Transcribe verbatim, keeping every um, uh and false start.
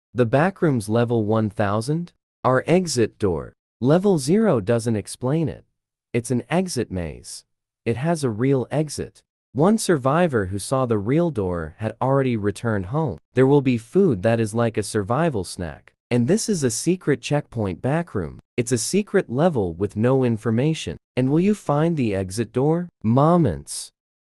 The Backrooms level one thousand? Our exit door. Level zero doesn't explain it. It's an exit maze. It has a real exit. One survivor who saw the real door had already returned home. There will be food that is like a survival snack. And this is a secret checkpoint backroom. It's a secret level with no information. And will you find the exit door? Moments.